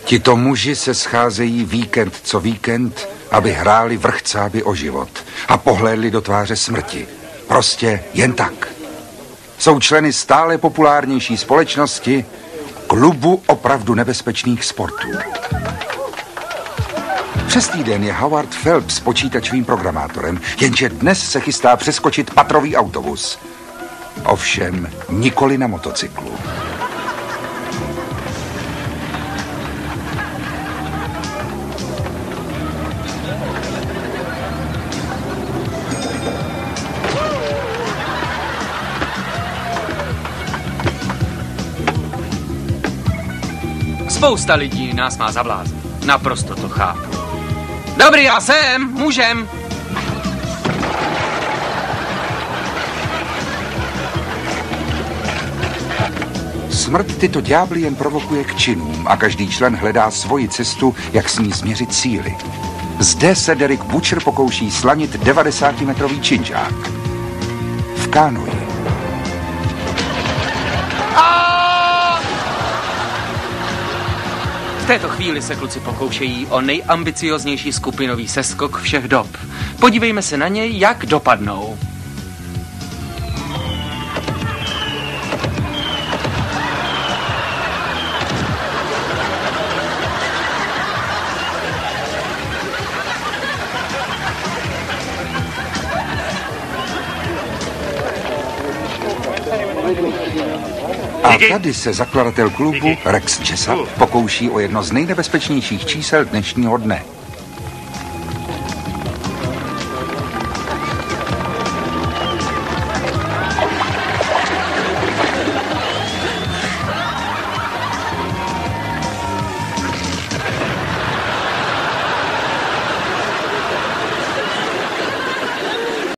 Tito muži se scházejí víkend co víkend, aby hráli vrchcáby o život a pohlédli do tváře smrti. Prostě jen tak. Jsou členy stále populárnější společnosti klubu opravdu nebezpečných sportů. Přes týden je Howard Phelps počítačovým programátorem, jenže dnes se chystá přeskočit patrový autobus. Ovšem nikoli na motocyklu. Spousta lidí nás má za blázny. Naprosto to chápu. Dobrý, já jsem, můžem. Smrt tyto ďábly jen provokuje k činům a každý člen hledá svoji cestu, jak s ní změřit síly. Zde se Derek Butcher pokouší slanit 90-metrový činžák. V kánoji. V této chvíli se kluci pokoušejí o nejambicioznější skupinový seskok všech dob. Podívejme se na něj, jak dopadnou. A tady se zakladatel klubu Rex Jessup pokouší o jedno z nejnebezpečnějších čísel dnešního dne.